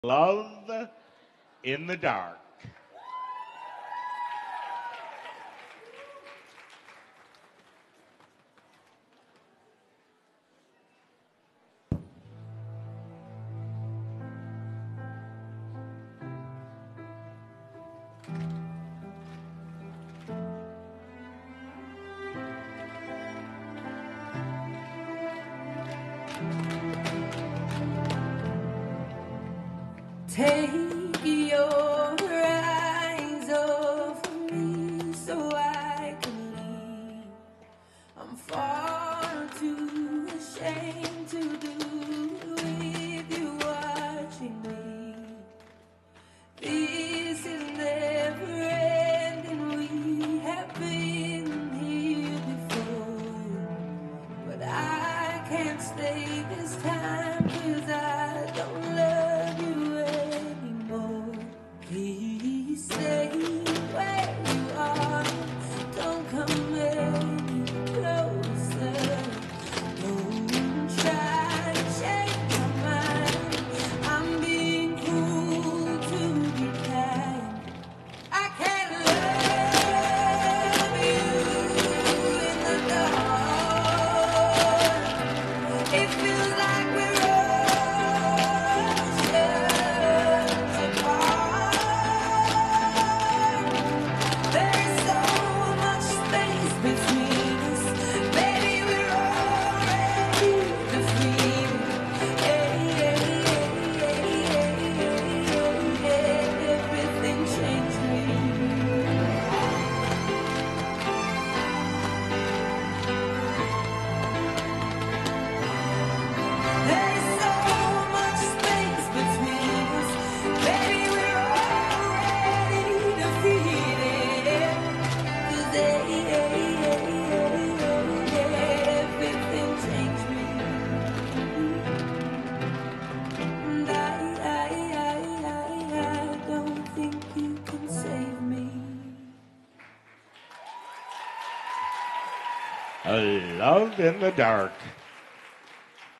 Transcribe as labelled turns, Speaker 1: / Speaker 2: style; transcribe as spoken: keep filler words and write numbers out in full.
Speaker 1: Love in the Dark.
Speaker 2: Take your eyes off of me so I can leave. I'm far too ashamed to do with you watching me. This is never ending, we have been here before. But I can't stay this time, 'cause I don't love you anymore. Please stay where you are, don't come any closer. Don't try to change my mind, I'm being cruel to be kind. I can't love you in the dark. It feels like we're oceans apart. There's so much space between us, baby, we're already defeated. Hey, hey, hey, hey, hey, everything changed me. There's so much space between us, baby, we're already defeated. 'Cause hey, hey, hey, hey, hey, everything changed me. And I, I, I, I, I don't think you can save me.
Speaker 1: A Love in the Dark.